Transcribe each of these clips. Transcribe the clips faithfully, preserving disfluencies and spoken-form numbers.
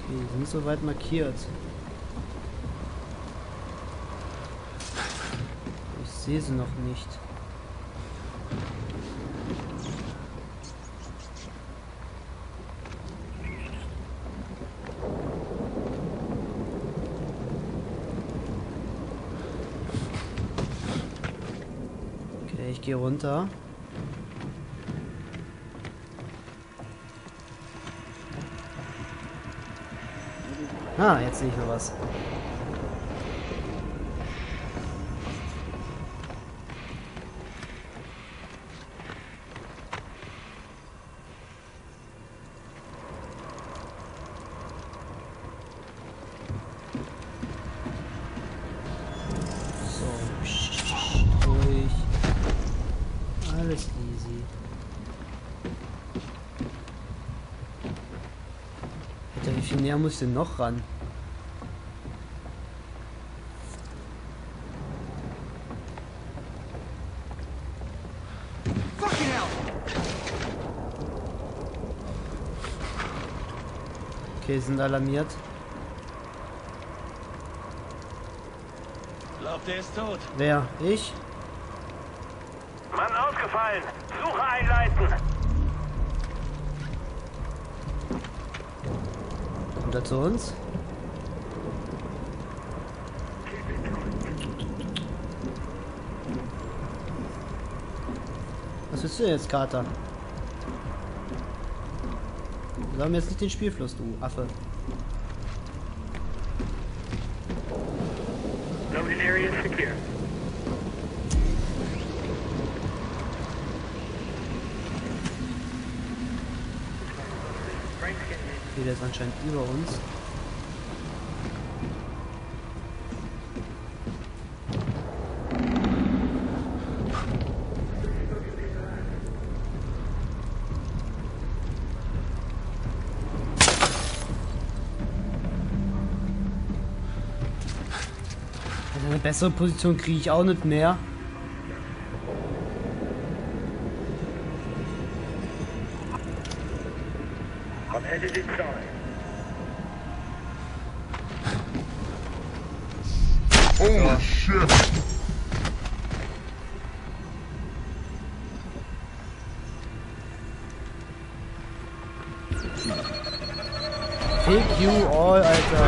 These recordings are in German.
Die sind soweit markiert. Ich sehe sie noch nicht. Okay, ich gehe runter. Ah, jetzt sehe ich noch was. So, durch. Alles easy. Alter, wie viel näher muss ich denn noch ran? Okay, sind alarmiert. Glaubt, er ist tot. Wer? Ich? Mann ausgefallen. Suche einleiten. Kommt er zu uns? Was willst du denn jetzt, Kater? Wir haben jetzt nicht den Spielfluss, du Affe. Loading area secure. Okay, der ist anscheinend über uns. Eine bessere Position kriege ich auch nicht mehr. I'm headed inside. Holy shit! Fake you all, Alter.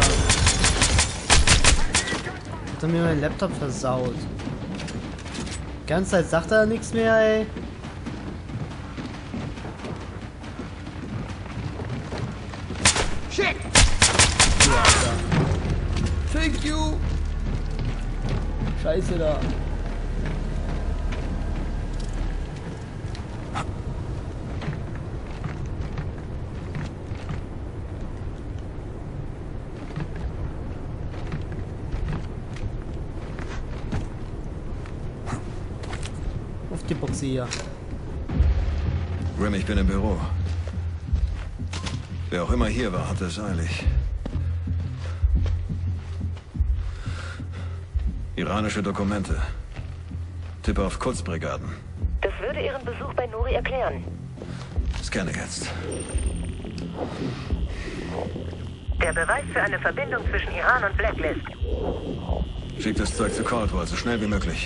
Hat er mir meinen Laptop versaut. Die ganze Zeit sagt er nichts mehr, ey. Shit! Ja, Alter. Thank you! Scheiße da. Auf die Boxe hier. Grim, ich bin im Büro. Wer auch immer hier war, hatte es eilig. Iranische Dokumente. Tipp auf Kurzbrigaden. Das würde Ihren Besuch bei Nuri erklären. Scanne jetzt. Der Beweis für eine Verbindung zwischen Iran und Blacklist. Schick das Zeug zu Caldwell, so schnell wie möglich.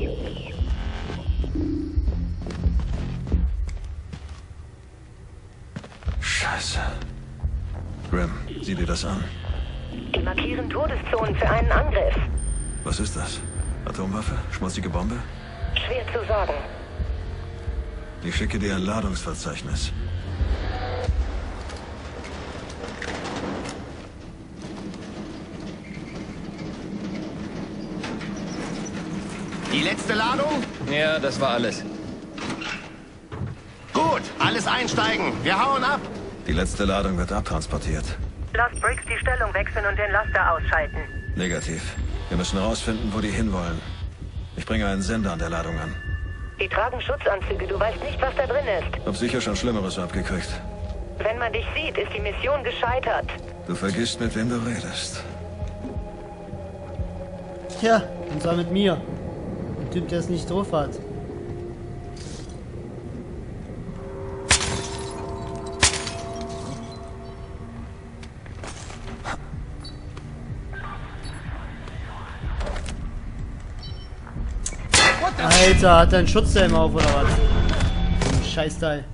Scheiße. Grim, sieh dir das an. Die markieren Todeszonen für einen Angriff. Was ist das? Atomwaffe? Schmutzige Bombe? Schwer zu sagen. Ich schicke dir ein Ladungsverzeichnis. Die letzte Ladung? Ja, das war alles. Gut, alles einsteigen. Wir hauen ab. Die letzte Ladung wird abtransportiert. Lasst Briggs die Stellung wechseln und den Laster ausschalten. Negativ. Wir müssen herausfinden, wo die hinwollen. Ich bringe einen Sender an der Ladung an. Die tragen Schutzanzüge, du weißt nicht, was da drin ist. Hab sicher schon Schlimmeres abgekriegt. Wenn man dich sieht, ist die Mission gescheitert. Du vergisst, mit wem du redest. Tja, und zwar mit mir. Ein Typ, der es nicht drauf hat. Alter, hat er einen Schutzhelm auf oder was? Ein Scheißteil.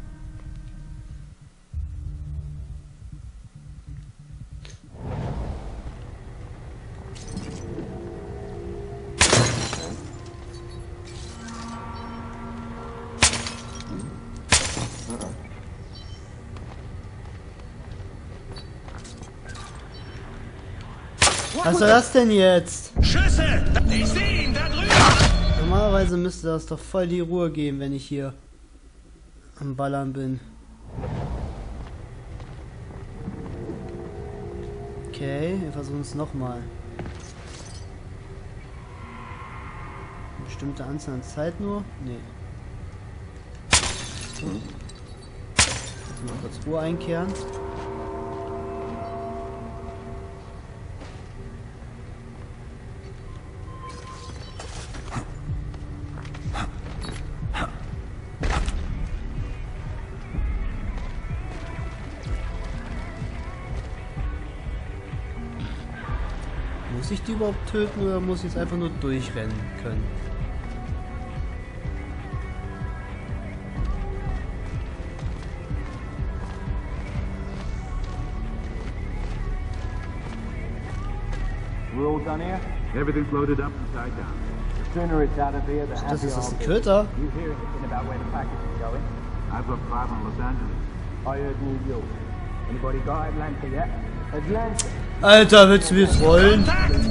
Was soll das denn jetzt? Schüsse! Ich sehe ihn da drüben! Normalerweise müsste das doch voll die Ruhe geben, wenn ich hier am Ballern bin. Okay, wir versuchen es nochmal. Eine bestimmte Anzahl an Zeit nur? Nee. So. Jetzt mal kurz Ruhe einkehren. Muss ich die überhaupt töten oder muss ich jetzt einfach nur durchrennen können? We're all done here? Everything's loaded up and tied down. The sooner it's out of here, the Das happier ist das I'll ein be. Köter? You hear anything about where the package is going? I've got five on Los Angeles. I heard New York. Anybody got Atlanta yet? Atlanta? Alter, willst du mir jetzt rollen?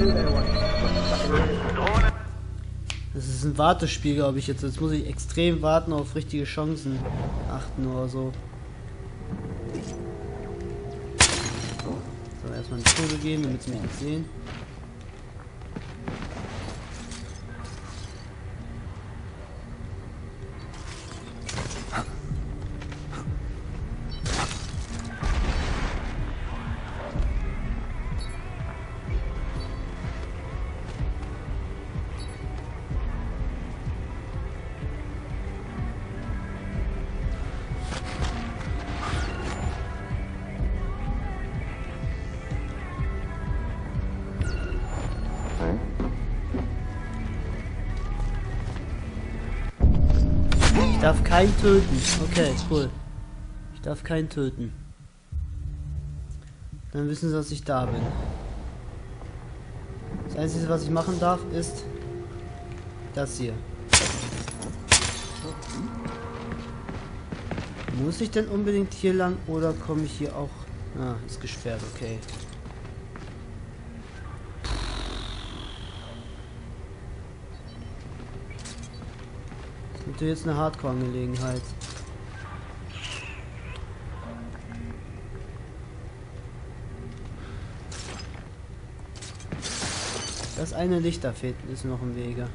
Drohne. Das ist ein Wartespiel, glaube ich jetzt. Jetzt muss ich extrem warten auf richtige Chancen achten oder so. So, erstmal eine Kugel geben, damit sie mich nicht sehen. Ich darf keinen töten. Okay, cool. Ich darf keinen töten. Dann wissen sie, dass ich da bin. Das Einzige, was ich machen darf, ist das hier. Muss ich denn unbedingt hier lang oder komme ich hier auch... Ah, ist gesperrt, okay. Das ist natürlich jetzt eine Hardcore-Angelegenheit. Das eine Licht da fehlt, ist noch im Wege.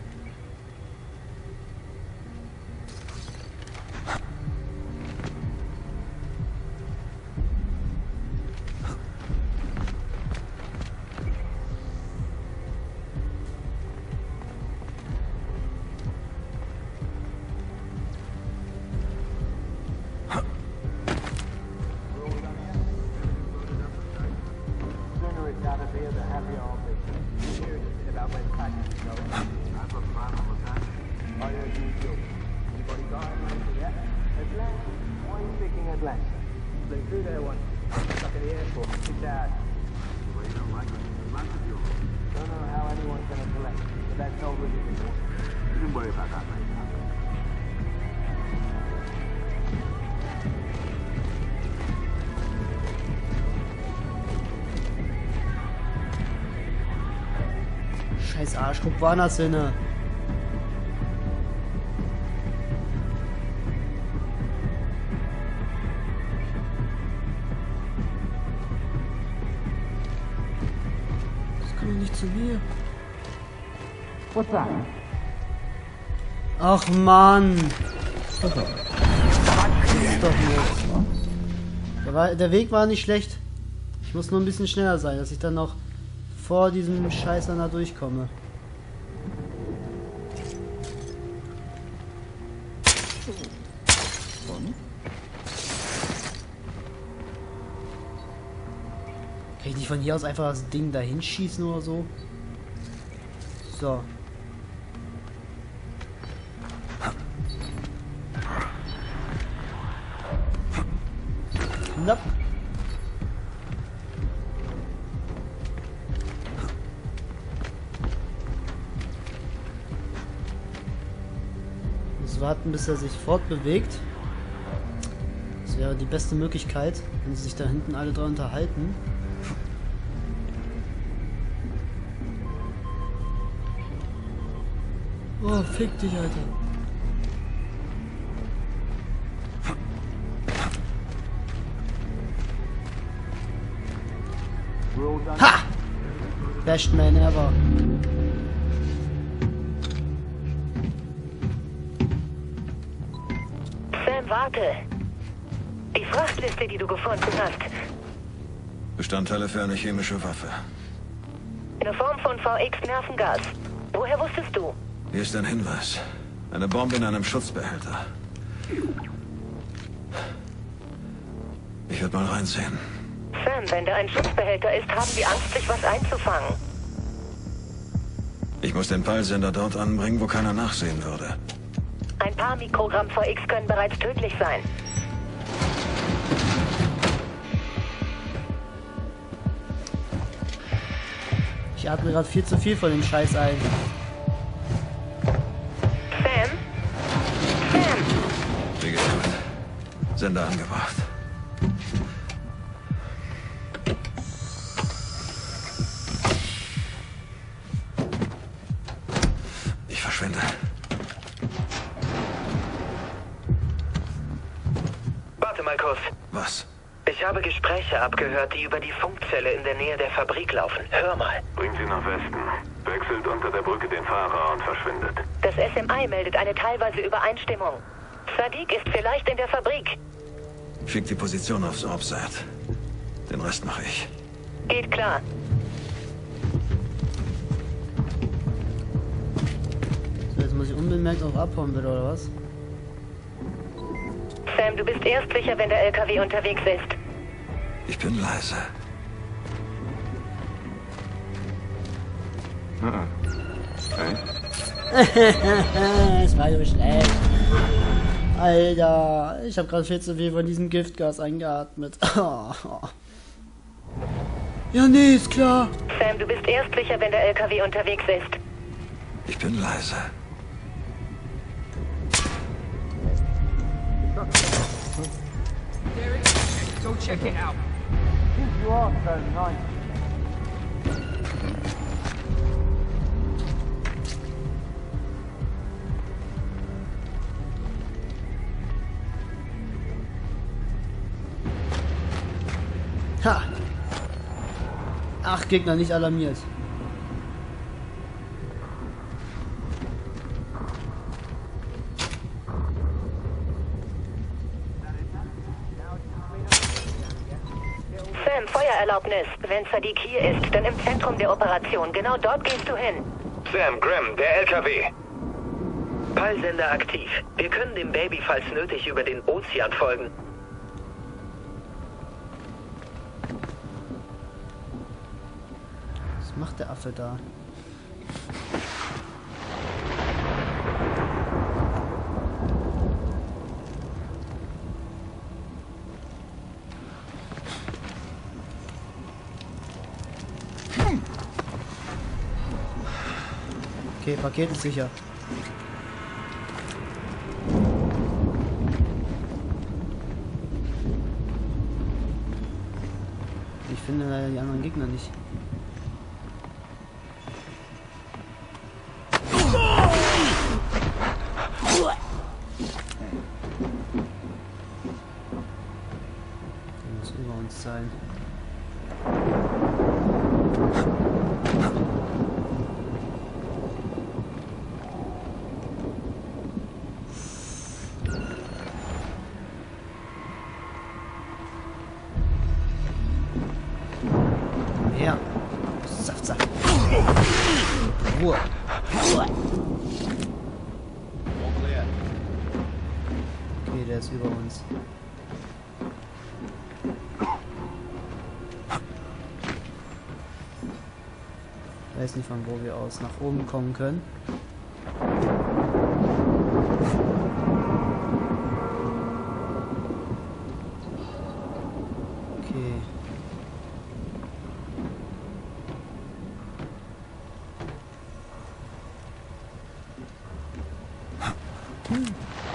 Sooner it's out of here, the happier I'll be. You hear anything about where the package is going? I've got five on Los Angeles. I heard New York. Anybody got Atlanta yet? Atlanta? Why are you picking Atlanta? Flew through there once. Stuck at the airport. Six hours. Well, you don't like it. Atlanta's yours. Don't know how anyone's gonna collect, but that's no good anymore. You can worry about that later. Scheiß Arsch, guck woanders hin. Das kommt doch nicht zu mir. What's that? Ach Mann. Das ist doch nicht. Der, war, der Weg war nicht schlecht. Ich muss nur ein bisschen schneller sein, dass ich dann noch vor diesem Scheiß da durchkomme. Kann ich nicht von hier aus einfach das Ding dahin schießen oder so? So. Da. Muss warten, bis er sich fortbewegt. Das wäre die beste Möglichkeit, wenn sie sich da hinten alle drei unterhalten. Oh, fick dich, Alter. Ha! Best man ever. Sam, warte. Die Frachtliste, die du gefunden hast. Bestandteile für eine chemische Waffe. Eine Form von V X-Nervengas. Woher wusstest du? Hier ist ein Hinweis. Eine Bombe in einem Schutzbehälter. Ich werde mal reinsehen. Sam, wenn da ein Schutzbehälter ist, haben die Angst, sich was einzufangen. Ich muss den Peilsender dort anbringen, wo keiner nachsehen würde. Ein paar Mikrogramm V X können bereits tödlich sein. Ich atme gerade viel zu viel von dem Scheiß ein. Sam? Sam! Wie geht's gut? Sender angebracht. Ich verschwinde. Warte mal kurz. Was? Ich habe Gespräche abgehört, die über die Funkzelle in der Nähe der Fabrik laufen. Hör mal. Bringt sie nach Westen. Wechselt unter der Brücke den Fahrer und verschwindet. Das S M I meldet eine teilweise Übereinstimmung. Sadiq ist vielleicht in der Fabrik. Schick die Position aufs Orbsat. Den Rest mache ich. Geht klar. So, jetzt muss ich unbemerkt auch abhauen wieder, oder was? Sam, du bist erst sicher, wenn der L K W unterwegs ist. Ich bin leise. Es war so schlecht. Alter, ich habe gerade viel zu viel von diesem Giftgas eingeatmet. Ja, nee, ist klar. Sam, du bist erst sicher, wenn der L K W unterwegs ist. Ich bin leise. Go check it out. You are thirty-nine. Ha! Ach, Gegner, nicht alarmiert. Sam, Feuererlaubnis. Wenn Sadiq hier ist, dann im Zentrum der Operation. Genau dort gehst du hin. Sam, Graham, der L K W. Peilsender aktiv. Wir können dem Baby, falls nötig, über den Ozean folgen. Was macht der Affe da? Okay, Paket ist sicher. Ich finde leider die anderen Gegner nicht. Der muss über uns sein. Ja. Saft, Saft. Ruhe. Okay, der ist über uns. Ich weiß nicht, von wo wir aus nach oben kommen können. Hm.